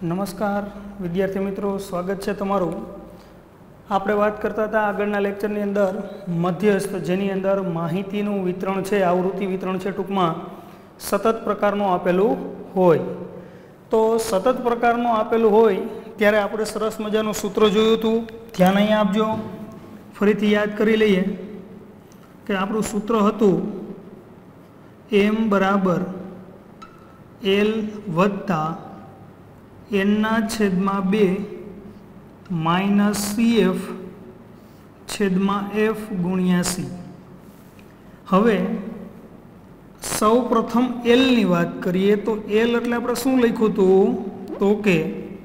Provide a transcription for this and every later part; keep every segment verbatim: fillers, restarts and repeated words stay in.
नमस्कार विद्यार्थी मित्रों, स्वागत है तमारू। आपणे बात करता था आगळना लेक्चरनी अंदर मध्यस्थ, जेनी अंदर माहितीनुं वितरण है, आवृत्ति वितरण है, टूंकमां सतत प्रकारनुं आपेलुं होय। तो सतत प्रकारनुं आपेलुं होय त्यारे आपणे सरस मजानुं सूत्र जोयुं हतुं। ध्यान अहींया आपजो, फरीथी याद करी लईए कि आपणुं सूत्र हतुं एम बराबर एल वत्ता एन ना छेदमा बे माइनस सी एफ छेदमा एफ गुणिया सी। हवे सौ प्रथम एल नी बात करिए तो एल एटले आपणे शुं लख्युं हतुं तो के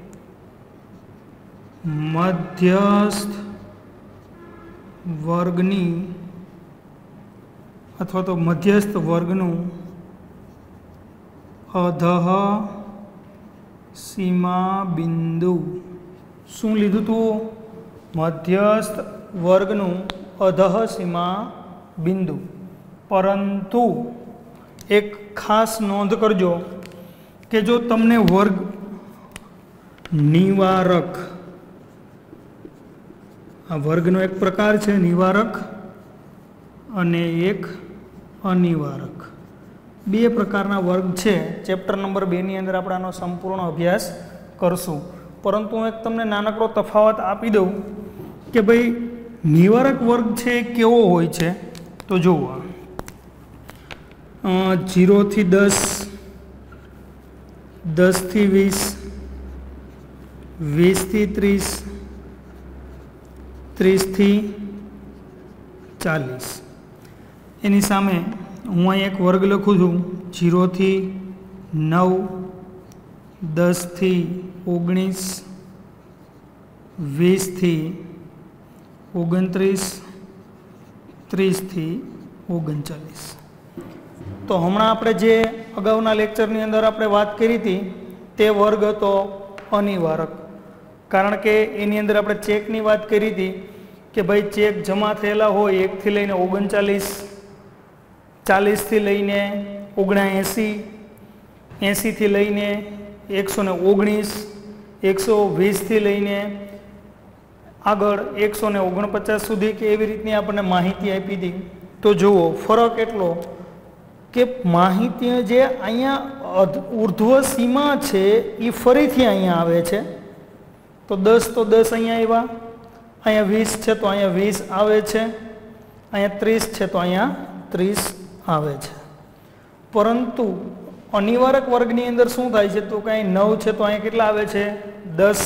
मध्यस्थ वर्गनी अथवा तो मध्यस्थ वर्गनुं अधः सीमा बिंदु। शुं लीधुं तो मध्यस्थ वर्गनुं अधः सीमा बिंदु। परंतु एक खास नोंध करजो कि जो तमने वर्ग निवारक, आ वर्गनो एक प्रकार है निवारक अने एक अनिवारक, बे प्रकारना वर्ग है। चेप्टर नंबर बे नी अंदर आपणे आनो संपूर्ण अभ्यास करशुं। परंतु हूँ एक तमने नानकड़ो तफावत आपी दऊं कि भाई निवारक वर्ग है केवो होय छे। तो जुओ जीरो थी दस, दस थी वीस, वीस थी त्रीस, त्रीस थी चालीस। एनी सामे हूँ अहीं एक वर्ग लखूँ छूँ जीरो थी नौ, दस थी ओगनीस, वीस थी ओगणत्रीस, त्रीस थी ओगणचालीस। तो हमणां आपणे जे अगाउना लेक्चरनी अंदर आपणे वात करी थी ते वर्ग हतो अनिवारक। कारण के एनी अंदर आपणे चेकनी वात करी थी कि भाई चेक जमा थयेला होय एक थी लईने ओगणचालीस, चालीस थी लईने ओगणा एसी, एसी थी लईने एक सौ ने ओगनीस, एक सौ वीस थी लईने आगळ एक सौ ने ओगणपचास सुधी के एवी रीतनी आपणे माहिती आपी थी। तो जुओ फरक एटलो कि माहिती जे अहींया ऊर्ध्व सीमा छे ई फरीथी अहींया आवे छे। तो दस तो दस अहींया आव्या, अहींया वीस छे तो अहींया वीस आवे छे, अहींया त्रीस छे तो अहींया त्रीस आवे छे। परंतु अनिवारक वर्गनी अंदर शुं थाय छे तो कहीं नौ छे तो अहीं केटला आवे छे दस,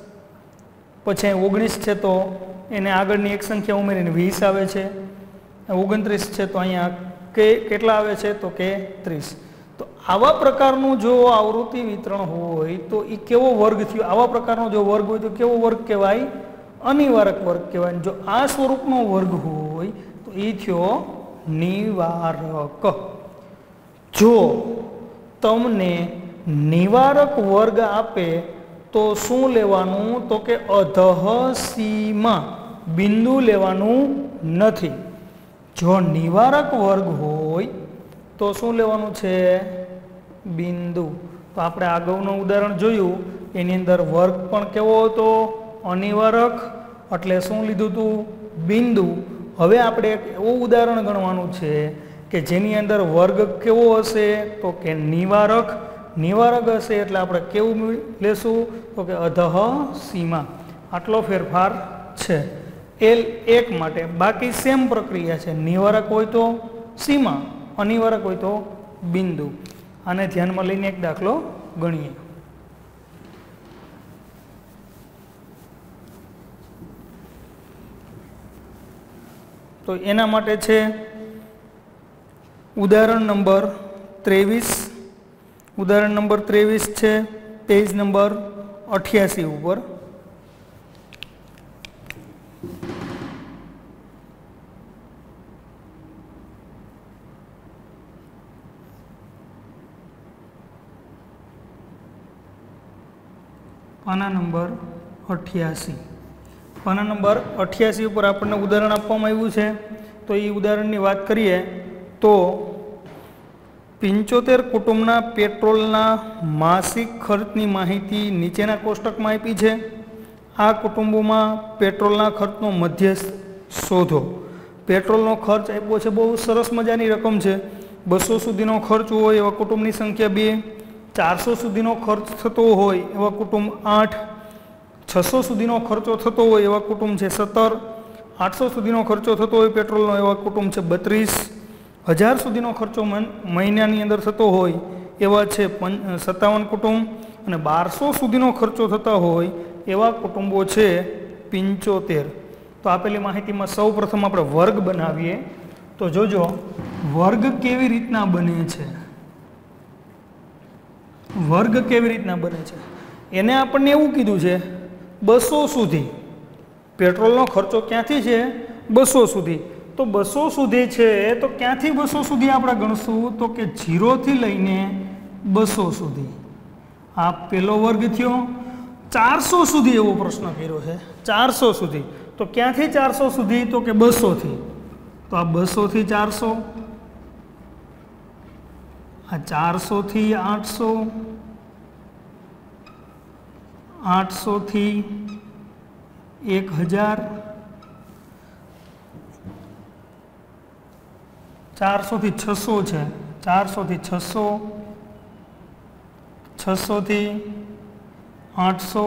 पछी ओगनीस छे तो एने आगळनी एक संख्या उमेरीने वीस आवे छे, ओगणत्रीस छे तो अहींया के केटला आवे छे तो के त्रीस। तो आवा प्रकारनुं जो आवृत्ति वितरण होय तो ई केवो वर्ग थयो। आवा प्रकारनो जो वर्ग होय तो केवो वर्ग कहेवाय? अनिवारक वर्ग कहेवाय। जो आ स्वरूपनो वर्ग होय तो ई थयो निवारक। जो तमने निवारक वर्ग आपे तो शुं लेवानुं तो के अधः सीमा बिंदु लेवानुं नथी। जो निवारक वर्ग होय तो शुं लेवानुं छे? बिंदु। तो आपणे आगळनुं उदाहरण जोयुं एनी अंदर वर्ग पण केवो हतो? अनिवारक, એટલે શું લીધું હતું? बिंदु। હવે આપણે એક એવું ઉદાહરણ ગણવાનું છે કે જેની અંદર વર્ગ કેવો હશે તો કે નિવારક। નિવારક હશે એટલે આપણે કેવું લેશું તો કે અધઃ સીમા। આટલો ફેરફાર છે એલ એક માટે। બાકી સેમ પ્રક્રિયા છે, નિવારક હોય તો સીમા, અનિવારક હોય તો બિંદુ। આને ધ્યાનમાં લઈને એક દાખલો ગણીએ। तो एना माटे छे उदाहरण नंबर तेवीस। उदाहरण नंबर तेवीस छे पेज नंबर अठासी ऊपर। पाना नंबर अठासी। पाना नंबर अठासी पर आपने उदाहरण आपवामां आव्युं छे। तो ये उदाहरण की बात करिए तो પંચોતેર કુટુંબના પેટ્રોલના માસિક ખર્ચની માહિતી નીચેના કોષ્ટકમાં આપી છે. આ કુટુંબોમાં પેટ્રોલના ખર્ચનો મધ્યસ્થ શોધો. પેટ્રોલનો ખર્ચ આપ્યો છે, બહુ સરસ મજાની રકમ છે. બસો સુધીનો ખર્ચ હોય એવા કુટુંબની સંખ્યા બે, ચારસો સુધીનો ખર્ચ થતો હોય એવા કુટુંબ આઠ, છસો સુધીનો ખર્ચો થતો હોય એવા કુટુંબ છે સત્તર, આઠસો સુધીનો ખર્ચો થતો હોય પેટ્રોલનો એવા કુટુંબ છે બત્રીસ, હજાર સુધીનો ખર્ચો મહિનાની અંદર થતો હોય એવા છે સત્તાવન કુટુંબ, અને બારસો સુધીનો ખર્ચો થતા હોય એવા કુટુંબો છે પંચોતેર. તો આપેલી માહિતીમાં સૌ પ્રથમ આપણે વર્ગ બનાવીએ. તો જોજો વર્ગ કેવી રીતના બને છે. વર્ગ કેવી રીતના બને છે એને આપણને એવું કીધું છે બસો સુધી. પેટ્રોલનો ખર્ચો ક્યાંથી છે? બસો સુધી. તો બસો સુધી છે તો ક્યાંથી બસો સુધી આપણે ગણશું? તો કે જીરોથી લઈને બસો સુધી. આ પેલો વર્ગ થયો. ચારસો સુધી એવો પ્રશ્ન કર્યો છે, ચારસો સુધી. તો ક્યાંથી ચારસો સુધી? તો કે બસોથી. તો આ બસોથી ચારસો, આ ચારસોથી આઠસો, આઠસોથી એક હજાર, ચારસોથી છસો છે, ચારસોથી છસો, છસોથી આઠસો,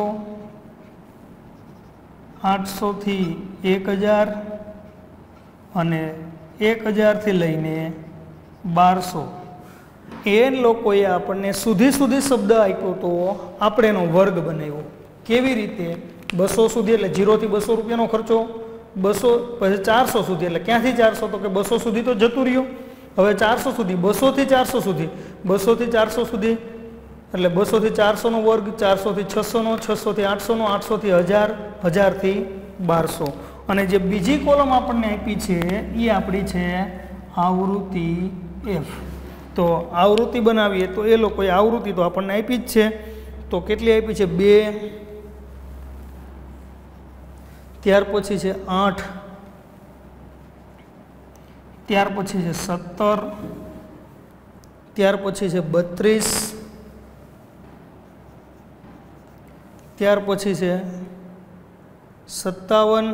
આઠસોથી એક હજાર અને એક હજારથી લઈને બારસો. એ લોકોએ આપણને સુધી સુધી શબ્દ આપ્યો તો આપણે એનો વર્ગ બનાવ્યો. કેવી રીતે? બસો સુધી એટલે જીરોથી બસો રૂપિયાનો ખર્ચો, બસો પછી ચારસો સુધી એટલે ક્યાંથી ચારસો? તો કે બસો સુધી તો જતું રહ્યું. હવે ચારસો સુધી, બસોથી ચારસો સુધી, બસોથી ચારસો સુધી એટલે બસોથી ચારસોનો વર્ગ, ચારસોથી છસોનો, છસોથી આઠસોનો, આઠસોથી હજાર, હજારથી બારસો. અને જે બીજી કોલમ આપણને આપી છે એ આપણી છે આવૃત્તિ એફ. તો આવૃત્તિ બનાવીએ તો એ લોકોએ આવૃત્તિ તો આપણને આપી જ છે. તો કેટલી આપી છે? બે, ત્યાર પછી છે આઠ, ત્યાર પછી છે સત્તર, ત્યાર પછી છે બત્રીસ, ત્યાર પછી છે સત્તાવન,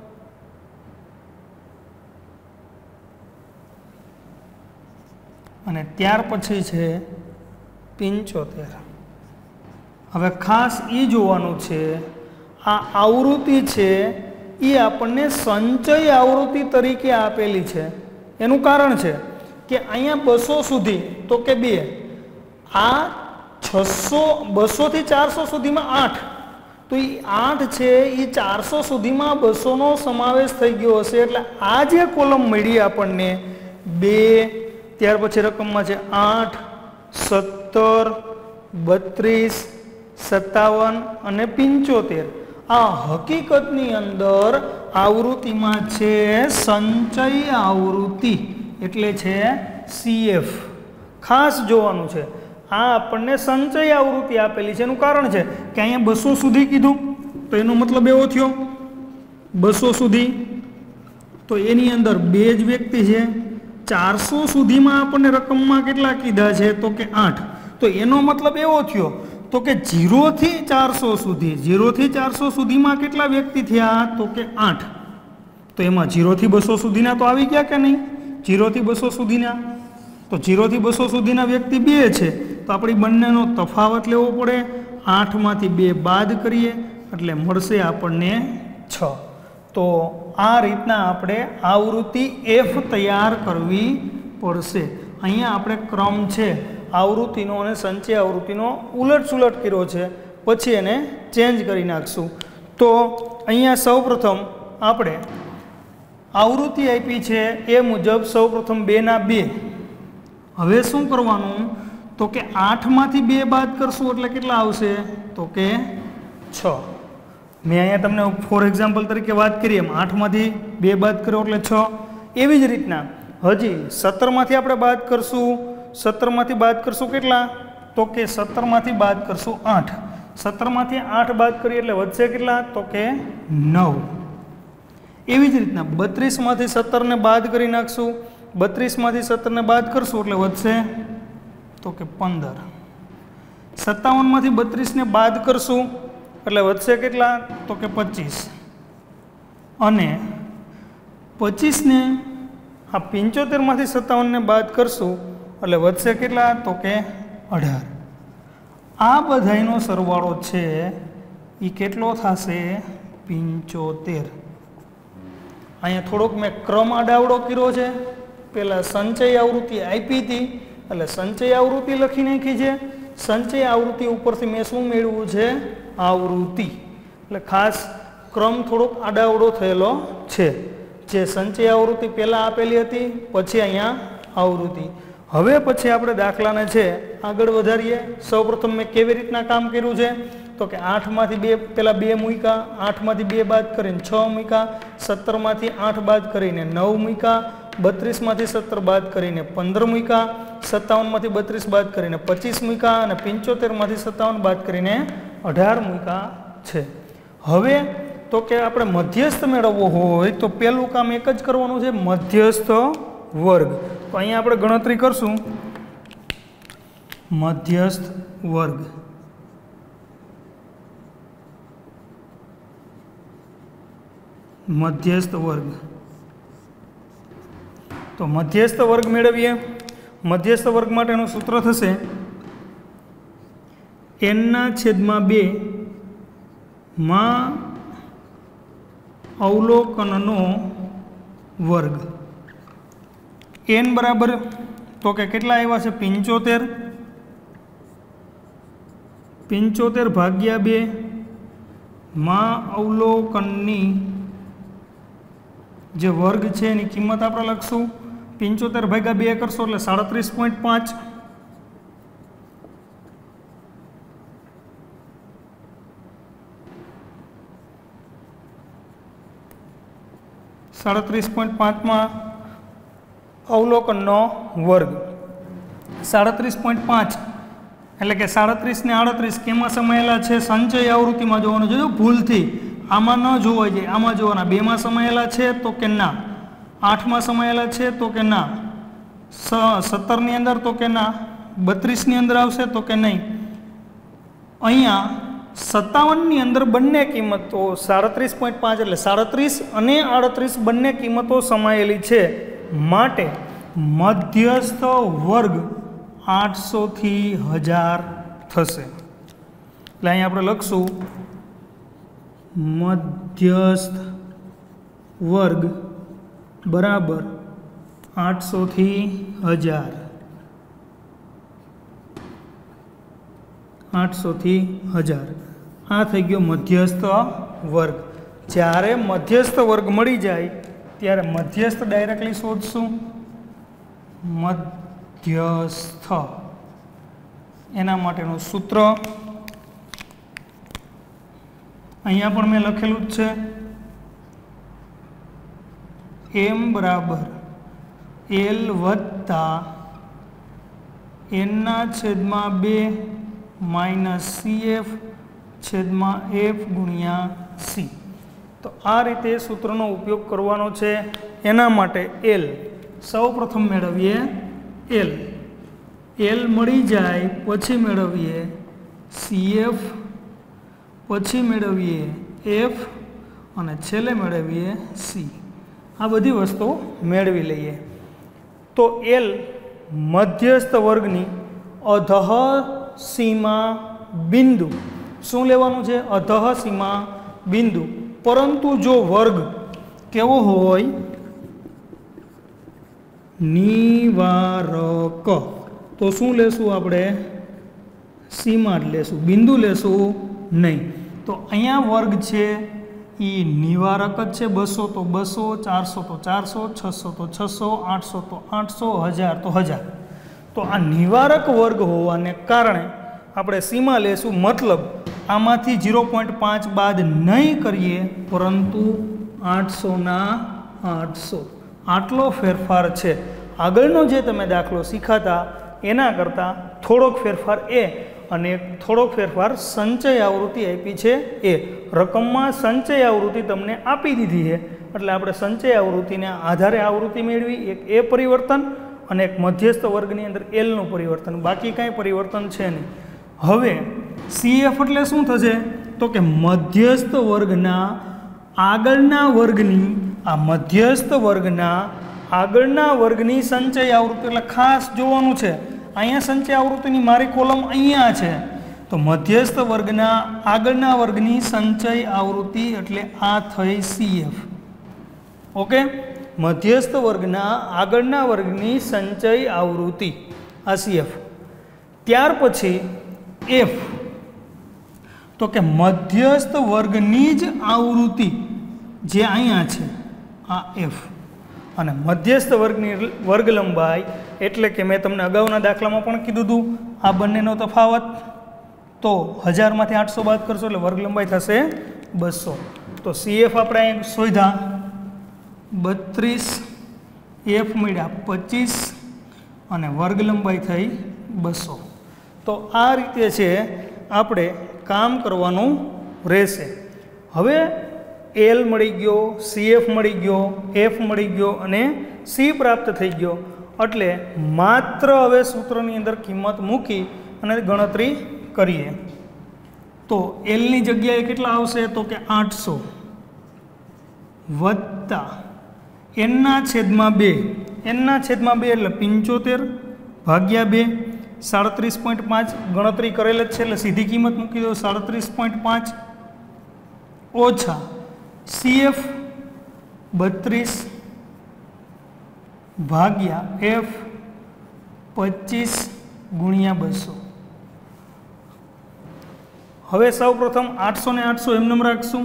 અને ત્યાર પછી છે પંચોતેર. હવે ખાસ એ જોવાનું છે આ આવૃત્તિ છે એ આપણને સંચય આવૃત્તિ તરીકે આપેલી છે. એનું કારણ છે કે અહીંયા બસો સુધી તો કે બે, આ છસો બસોથી ચારસો સુધીમાં આઠ, તો એ આઠ છે એ ચારસો સુધીમાં બસોનો સમાવેશ થઈ ગયો હશે. એટલે આ જે કોલમ મળી આપણને બે, ત્યાર પછી રકમમાં છે આઠ, સત્તર, બત્રીસ, સત્તાવન અને પંચોતેર. આ હકીકતની અંદર આવૃત્તિમાં છે સંચય આવૃત્તિ, એટલે છે સીએફ. ખાસ જોવાનું છે આ આપણને સંચય આવૃત્તિ આપેલી છે. એનું કારણ છે કે અહીંયા બસો સુધી કીધું તો એનો મતલબ એવો થયો બસો સુધી, તો એની અંદર બે જ વ્યક્તિ છે. ચારસો સુધીમાં આપણને રકમમાં કેટલા કીધા છે? તો કે આઠ. તો એનો મતલબ એવો થયો તો કે જીરોથી ચારસો સુધી, જીરોથી ચારસો સુધીમાં કેટલા વ્યક્તિ થયા? તો કે આઠ. તો એમાં જીરોથી બસો સુધીના તો આવી ગયા કે નહીં? જીરોથી બસો સુધીના, તો જીરોથી બસો સુધીના વ્યક્તિ બે છે. તો આપણી બંનેનો તફાવત લેવો પડે. આઠમાંથી બે બાદ કરીએ એટલે મળશે આપણને છ. તો આ રીતના આપણે આવૃત્તિ એફ તૈયાર કરવી પડશે. અહીંયા આપણે ક્રમ છે આવૃત્તિનો અને સંચય આવૃત્તિનો ઉલટ સુલટ કર્યો છે, પછી એને ચેન્જ કરી નાખશું. તો અહીંયા સૌપ્રથમ આપણે આવૃત્તિ આપી છે એ મુજબ સૌપ્રથમ બેના બે. હવે શું કરવાનું? તો કે આઠમાંથી બે બાદ કરશું એટલે કેટલા આવશે? તો કે છ. મેં અહીંયા તમને ફોર એક્ઝામ્પલ તરીકે વાત કરી એમ આઠમાંથી બે બાદ કર્યો એટલે છ. એવી જ રીતના હજી સત્તરમાંથી આપણે બાદ કરશું. સત્તરમાંથી બાદ કરશું કેટલા? તો કે સત્તરમાંથી બાદ કરશું આઠ. સત્તરમાંથી આઠ બાદ કરીએ એટલે વધશે કેટલા? તો કે નવ. એવી જ રીતના બત્રીસમાંથી સત્તરને બાદ કરી નાખશું. બત્રીસમાંથી સત્તરને બાદ કરશું એટલે વધશે તો કે પંદર. સત્તાવનમાંથી બત્રીસને બાદ કરશું એટલે વધશે કેટલા? તો કે પચીસ. અને પચીસને આ પંચોતેરમાંથી સત્તાવનને બાદ કરશું એટલે વધશે કેટલા? તો કે અઢાર. આ બધાયનો સરવાળો છે એ કેટલો થશે? પંચોતેર. અહીંયા થોડોક મેં ક્રમ આડાવડો કર્યો છે. પહેલાં સંચય આવૃત્તિ આપી હતી એટલે સંચય આવૃત્તિ લખી નાખી છે. સંચય આવૃત્તિ ઉપરથી મેં શું મેળવ્યું છે? આવૃત્તિ. એટલે ખાસ ક્રમ થોડોક આડાવડો થયેલો છે. જે સંચય આવૃત્તિ પહેલાં આપેલી હતી, પછી અહીંયા આવૃત્તિ. હવે પછી આપણે દાખલાને છે આગળ વધારીએ. સૌપ્રથમ મેં કેવી રીતના કામ કર્યું છે? તો કે આઠમાંથી બે પહેલાં બે મૂક્યા, આઠમાંથી બે બાદ કરીને છ મૂક્યા, સત્તરમાંથી આઠ બાદ કરીને નવ મૂક્યા, બત્રીસમાંથી સત્તર બાદ કરીને પંદર મૂક્યા, સત્તાવનમાંથી બત્રીસ બાદ કરીને પચીસ મૂક્યા અને પંચોતેરમાંથી સત્તાવન બાદ કરીને અઢાર મૂક્યા છે. હવે તો કે આપણે મધ્યસ્થ મેળવવો હોય તો પહેલું કામ એક જ કરવાનું છે, મધ્યસ્થ વર્ગ. તો અહીંયા આપણે ગણતરી કરશું મધ્યસ્થ વર્ગ. મધ્યસ્થ વર્ગ તો મધ્યસ્થ વર્ગ મેળવીએ. મધ્યસ્થ વર્ગ માટેનું સૂત્ર થશે એનના છેદમાં બે માં અવલોકનનો વર્ગ. એન બરાબર તો કે કેટલા આવ્યા છે? પંચોતેર. પંચોતેર ભાગ્યા બે માં અવલોકનની જે વર્ગ છે એની કિંમત આપણે લખશું. પંચોતેર ભાગ્યા બે કરશો એટલે સાડત્રીસ પોઈન્ટ પાંચ. સાડત્રીસ પોઈન્ટ પાંચમાં અવલોકનનો વર્ગ. સાડત્રીસ પોઈન્ટ પાંચ એટલે કે સાડત્રીસ ને આડત્રીસ કેમાં સમાયેલા છે? સંચય આવૃત્તિમાં જોવાનું. જોજો ભૂલથી આમાં ન જોવા જાય, આમાં જોવાના. બેમાં સમાયેલા છે તો કે ના, આઠમાં સમાયેલા છે તો કે ના, સત્તરની અંદર તો કે ના, બત્રીસની અંદર આવશે તો કે નહીં. અહીંયા સત્તાવનની અંદર બંને કિંમતો સાડત્રીસ પોઈન્ટ પાંચ એટલે સાડત્રીસ અને આડત્રીસ બંને કિંમતો સમાયેલી છે. માટે મધ્યસ્થ વર્ગ આઠસોથી હજાર થશે. એટલે અહીંયા આપણે લખશું મધ્યસ્થ વર્ગ બરાબર આઠસોથી હજાર. આઠસોથી હજાર આ થઈ ગયો મધ્યસ્થ વર્ગ. જ્યારે મધ્યસ્થ વર્ગ મળી જાય ત્યારે મધ્યસ્થ ડાયરેક્ટલી શોધશું. મધ્યસ્થ એના માટેનું સૂત્ર અહીંયા પણ મેં લખેલું જ છે. એમ બરાબર એલ વત્તા એનના છેદમાં બે માઇનસ સી એફ છેદમાં એફ ગુણ્યા સી. તો આ રીતે સૂત્રનો ઉપયોગ કરવાનો છે. એના માટે એલ સૌ પ્રથમ મેળવીએ એલ. એલ મળી જાય પછી મેળવીએ સી એફ, પછી મેળવીએ એફ અને છેલ્લે મેળવીએ સી. આ બધી વસ્તુ મેળવી લઈએ. તો એલ મધ્યસ્થ વર્ગની અધઃ સીમા બિંદુ શું લેવાનું છે? અધઃ સીમા બિંદુ. પરંતુ જો વર્ગ કેવો હોય? નિવારક. તો શું લેશું આપણે? સીમા જ લેશું, બિંદુ લેશું નહીં. તો અહીંયા વર્ગ છે એ નિવારક જ છે. બસો તો બસો, ચારસો તો ચારસો, છસો તો છસો, આઠસો તો આઠસો, હજાર તો હજાર. તો આ નિવારક વર્ગ હોવાને કારણે આપણે સીમા લેશું. મતલબ આમાંથી ઝીરો પોઈન્ટ પાંચ બાદ નહીં કરીએ, પરંતુ આઠસોના આઠસો આટલો ફેરફાર છે. આગળનો જે તમે દાખલો શીખાતા એના કરતાં થોડોક ફેરફાર એ અને થોડોક ફેરફાર સંચય આવૃત્તિ આપી છે એ. રકમમાં સંચય આવૃત્તિ તમને આપી દીધી છે એટલે આપણે સંચય આવૃત્તિને આધારે આવૃત્તિ મેળવી, એક એ પરિવર્તન અને એક મધ્યસ્થ વર્ગની અંદર એલનું પરિવર્તન, બાકી કાંઈ પરિવર્તન છે નહીં. હવે સીએફ એટલે શું થશે તો કે મધ્યસ્થ વર્ગના આગળના વર્ગની આ મધ્યસ્થ વર્ગના આગળના વર્ગની સંચય આવૃત્તિ. એટલે ખાસ જોવાનું છે, અહીંયા સંચય આવૃત્તિની મારી કોલમ અહીંયા છે, તો મધ્યસ્થ વર્ગના આગળના વર્ગની સંચય આવૃત્તિ એટલે આ થઈ સીએફ. ઓકે, મધ્યસ્થ વર્ગના આગળના વર્ગની સંચય આવૃત્તિ આ સીએફ. ત્યાર પછી એફ, તો કે મધ્યસ્થ વર્ગની જ આવૃત્તિ જે અહીંયા છે આ એફ. અને મધ્યસ્થ વર્ગની વર્ગ લંબાઈ એટલે કે મેં તમને અગાઉના દાખલામાં પણ કીધું હતું, આ બંનેનો તફાવત, તો હજારમાંથી આઠસો બાદ કરશો એટલે વર્ગ લંબાઈ થશે બસો. તો સીએફ આપણે અહીં શોધ્યા બત્રીસ, એફ મળ્યા પચીસ અને વર્ગ લંબાઈ થઈ બસો. તો આ રીતે છે આપણે કામ કરવાનું રહેશે. હવે એલ મળી ગયો, સીએફ મળી ગયો, એફ મળી ગયો અને સી પ્રાપ્ત થઈ ગયો. એટલે માત્ર હવે સૂત્રની અંદર કિંમત મૂકી અને ગણતરી કરીએ. તો એલની જગ્યાએ કેટલા આવશે તો કે આઠસો વત્તા એનના છેદમાં બે, એનના છેદમાં બે એટલે પંચોતેર ભાગ્યા બે, સાડત્રીસ પોઈન્ટ પાંચ ગણતરી કરેલ જ છે એટલે સીધી કિંમત મૂકી દો સાડત્રીસ પોઈન્ટ પાંચ ઓછા સીએફ બત્રીસ ભાગ્યા એફ પચીસ ગુણ્યા બસો. હવે સૌ પ્રથમ આઠસો ને આઠસો એમને રાખશું.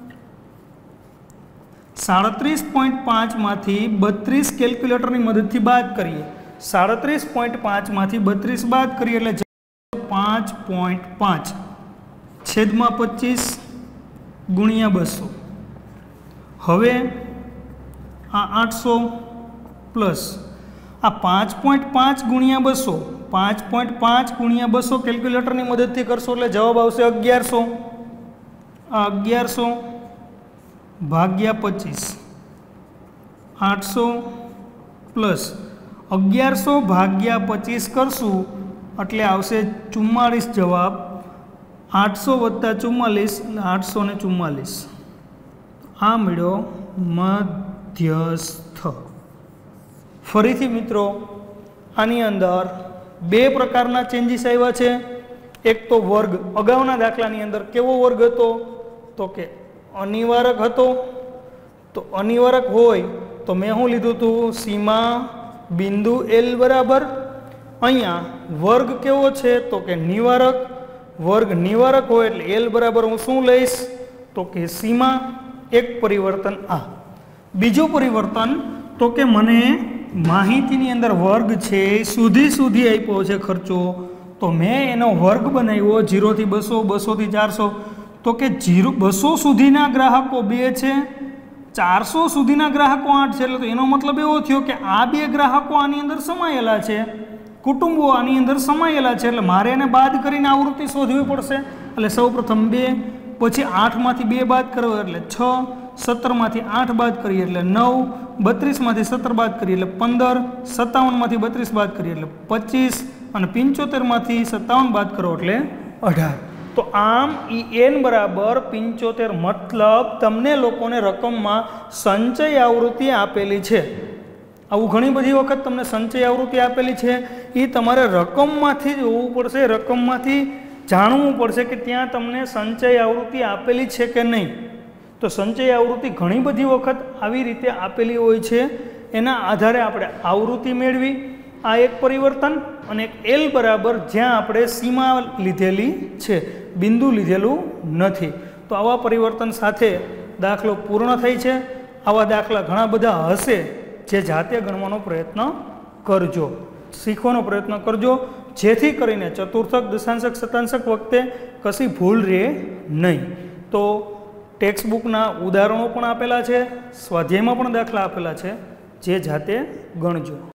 સાડત્રીસ પોઈન્ટ પાંચમાંથી બત્રીસ કેલ્ક્યુલેટરની મદદથી બાદ કરીએ. સાડત્રીસ પોઈન્ટ પાંચમાંથી બત્રીસ બાદ કરીએ એટલે પાંચ પોઈન્ટ પાંચ છેદમાં પચીસ ગુણ્યા બસો. હવે આ આઠસો પ્લસ આ પાંચ પોઈન્ટ પાંચ ગુણ્યા બસો, પાંચ પોઈન્ટ પાંચ ગુણ્યા બસો કેલ્ક્યુલેટરની મદદથી કરશો એટલે જવાબ આવશે અગિયારસો. આ અગિયારસો ભાગ્યા પચીસ, આઠસો પ્લસ અગિયારસો ભાગ્યા પચીસ કરશું એટલે આવશે ચુમ્માળીસ જવાબ. આઠસો વત્તા ચુમ્માલીસ એટલે આઠસો ને ચુમ્માલીસ. આ મળ્યો મધ્યસ્થ. ફરીથી મિત્રો આની અંદર બે પ્રકારના ચેન્જીસ આવ્યા છે. એક તો વર્ગ, અગાઉના દાખલાની અંદર કેવો વર્ગ હતો તો કે અનિવારક હતો. તો અનિવારક હોય તો મેં શું લીધું હતું સીમા બિંદુ એલ બરાબર. અહીંયા વર્ગ કેવો છે તો કે નિવારક. વર્ગ નિવારક હોય એટલે એલ બરાબર હું શું લઈશ તો કે સીમા. એક પરિવર્તન આ. બીજું પરિવર્તન તો કે મને માહિતીની અંદર વર્ગ છે સુધી સુધી આપ્યો છે ખર્ચો, તો મેં એનો વર્ગ બનાવ્યો જીરોથી બસો, બસોથી ચારસો. તો કે જીરો બસો સુધીના ગ્રાહકો બે છે, ચારસો સુધીના ગ્રાહકો આઠ છે. એટલે તો એનો મતલબ એવો થયો કે આ બે ગ્રાહકો આની અંદર સમાયેલા છે, કુટુંબો આની અંદર સમાયેલા છે. એટલે મારે એને બાદ કરીને આવૃત્તિ શોધવી પડશે. એટલે સૌ પ્રથમ બે, પછી આઠમાંથી બે બાદ કરવો એટલે છ, સત્તરમાંથી આઠ બાદ કરીએ એટલે નવ, બત્રીસમાંથી સત્તર બાદ કરીએ એટલે પંદર, સત્તાવનમાંથી બત્રીસ બાદ કરીએ એટલે પચીસ અને પંચોતેરમાંથી સત્તાવન બાદ કરો એટલે અઢાર. તો આમ ઈ એન બરાબર પંચોતેર. મતલબ તમને લોકોને રકમમાં સંચય આવૃત્તિ આપેલી છે. આવું ઘણી બધી વખત તમને સંચય આવૃત્તિ આપેલી છે, એ તમારે રકમમાંથી જ હોવું પડશે, રકમમાંથી જાણવું પડશે કે ત્યાં તમને સંચય આવૃત્તિ આપેલી છે કે નહીં. તો સંચય આવૃત્તિ ઘણી બધી વખત આવી રીતે આપેલી હોય છે. એના આધારે આપણે આવૃત્તિ મેળવી. આ એક પરિવર્તન. અને એક એલ બરાબર જ્યાં આપણે સીમા લીધેલી છે, બિંદુ લીધેલું નથી. તો આવા પરિવર્તન સાથે દાખલો પૂર્ણ થાય છે. આવા દાખલા ઘણા બધા હશે જે જાતે ગણવાનો પ્રયત્ન કરજો, શીખવાનો પ્રયત્ન કરજો, જેથી કરીને ચતુર્થક, દશાંશક, શતાંશક વખતે કશી ભૂલ રહે નહીં. તો ટેક્સ્ટ બુકના ઉદાહરણો પણ આપેલા છે, સ્વાધ્યાયમાં પણ દાખલા આપેલા છે, જે જાતે ગણજો.